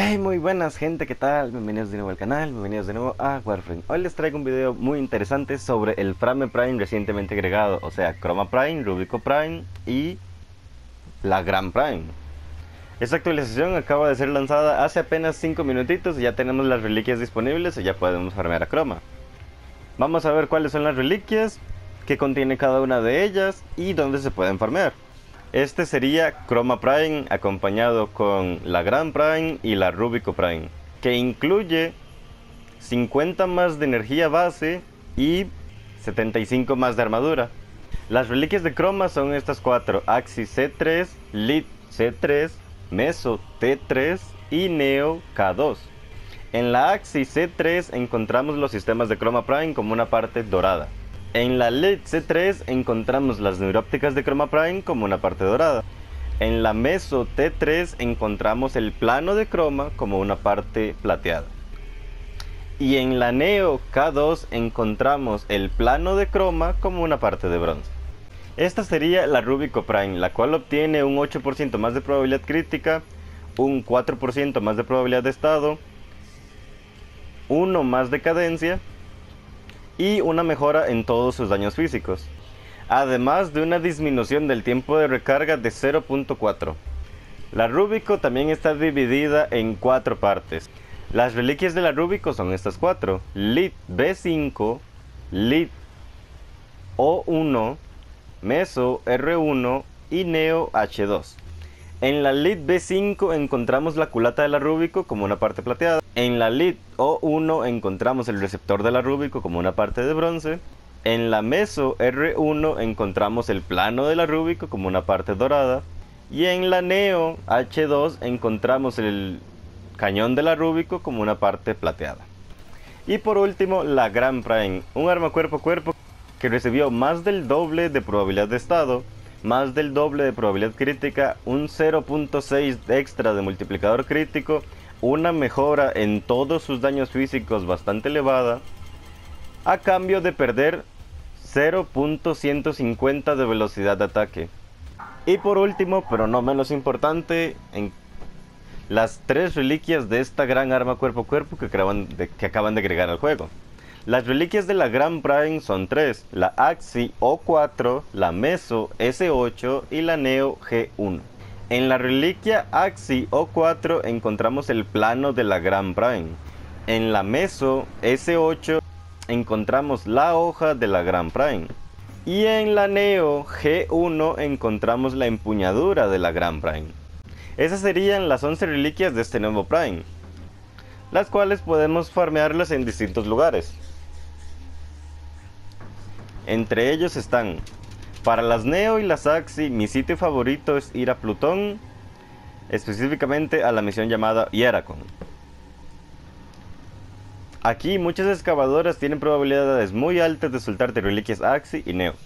Hey, muy buenas gente, ¿qué tal? Bienvenidos de nuevo al canal, bienvenidos de nuevo a Warframe. Hoy les traigo un video muy interesante sobre el Frame Prime recientemente agregado, o sea, Chroma Prime, Rubico Prime y la Gran Prime. Esta actualización acaba de ser lanzada hace apenas 5 minutitos y ya tenemos las reliquias disponibles y ya podemos farmear a Chroma. Vamos a ver cuáles son las reliquias, qué contiene cada una de ellas y dónde se pueden farmear. Este sería Chroma Prime acompañado con la Gran Prime y la Rubico Prime, que incluye 50 más de energía base y 75 más de armadura. Las reliquias de Chroma son estas 4: Axi C3, Lit C3, Meso T3 y Neo K2. En la Axi C3 encontramos los sistemas de Chroma Prime como una parte dorada. En la Lit C3 encontramos las neurópticas de Chroma Prime como una parte dorada. En la Meso T3 encontramos el plano de Chroma como una parte plateada. Y en la Neo K2 encontramos el plano de Chroma como una parte de bronce. Esta sería la Rubico Prime, la cual obtiene un 8% más de probabilidad crítica, un 4% más de probabilidad de estado, 1 más de cadencia y una mejora en todos sus daños físicos, además de una disminución del tiempo de recarga de 0.4. La Rubico también está dividida en 4 partes. Las reliquias de la Rubico son estas 4: Lit B5, Lit O1, Meso R1 y Neo H2. En la Lit B5 encontramos la culata de la Rubico como una parte plateada. En la Lit O1 encontramos el receptor de la Rubico como una parte de bronce. En la Meso R1 encontramos el plano de la Rubico como una parte dorada. Y en la Neo H2 encontramos el cañón de la Rubico como una parte plateada. Y por último, la Gran Prime, un arma cuerpo a cuerpo que recibió más del doble de probabilidad de estado, más del doble de probabilidad crítica, un 0.6 extra de multiplicador crítico, una mejora en todos sus daños físicos bastante elevada, a cambio de perder 0.150 de velocidad de ataque. Y por último, pero no menos importante, las 3 reliquias de esta gran arma cuerpo a cuerpo que acaban de agregar al juego. Las reliquias de la Gran Prime son 3: la Axi O4, la Meso S8 y la Neo G1. En la reliquia Axi O4 encontramos el plano de la Gran Prime. En la Meso S8 encontramos la hoja de la Gran Prime. Y en la Neo G1 encontramos la empuñadura de la Gran Prime. Esas serían las 11 reliquias de este nuevo Prime, las cuales podemos farmearlas en distintos lugares. Entre ellos están, para las Neo y las Axi, mi sitio favorito es ir a Plutón, específicamente a la misión llamada Hieracon. Aquí muchas excavadoras tienen probabilidades muy altas de soltarte reliquias Axi y Neo.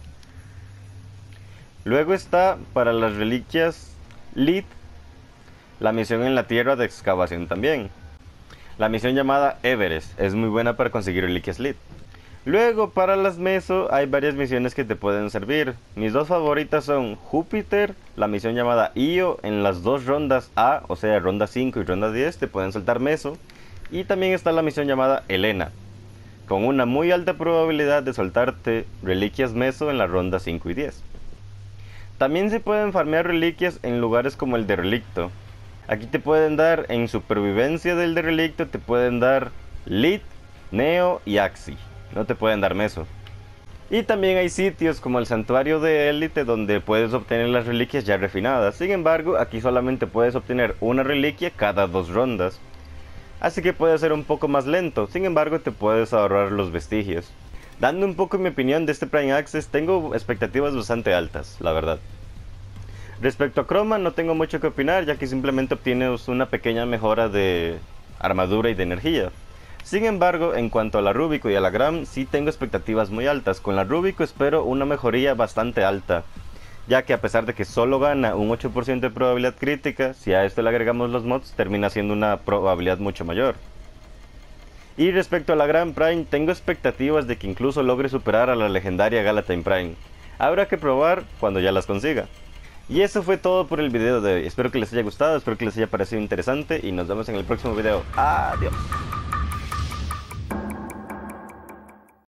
Luego está para las reliquias Lit, la misión en la Tierra de excavación también. La misión llamada Everest es muy buena para conseguir reliquias Lit. Luego para las Meso hay varias misiones que te pueden servir. Mis 2 favoritas son Júpiter, la misión llamada Io. En las 2 rondas A, o sea ronda 5 y ronda 10, te pueden soltar Meso. Y también está la misión llamada Helena, con una muy alta probabilidad de soltarte reliquias Meso en la ronda 5 y 10. También se pueden farmear reliquias en lugares como el Derrelicto. Aquí te pueden dar, en supervivencia del Derrelicto, te pueden dar Lit, Neo y Axi. No te pueden dar Meso. Y también hay sitios como el Santuario de Élite donde puedes obtener las reliquias ya refinadas. Sin embargo, aquí solamente puedes obtener una reliquia cada 2 rondas. Así que puede ser un poco más lento. Sin embargo, te puedes ahorrar los vestigios. Dando un poco mi opinión de este Prime Access, tengo expectativas bastante altas, la verdad. Respecto a Chroma no tengo mucho que opinar, ya que simplemente obtienes una pequeña mejora de armadura y de energía. Sin embargo, en cuanto a la Rubico y a la Gran, sí tengo expectativas muy altas. Con la Rubico espero una mejoría bastante alta, ya que a pesar de que solo gana un 8% de probabilidad crítica, si a esto le agregamos los mods, termina siendo una probabilidad mucho mayor. Y respecto a la Gran Prime, tengo expectativas de que incluso logre superar a la legendaria Galatine Prime. Habrá que probar cuando ya las consiga. Y eso fue todo por el video de hoy. Espero que les haya gustado, espero que les haya parecido interesante y nos vemos en el próximo video. Adiós.